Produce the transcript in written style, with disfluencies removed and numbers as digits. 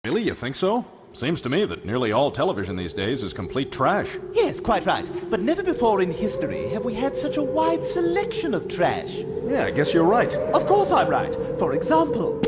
Really? You think so? Seems to me that nearly all television these days is complete trash. Yes, quite right. But never before in history have we had such a wide selection of trash. Yeah, I guess you're right. Of course I'm right. For example,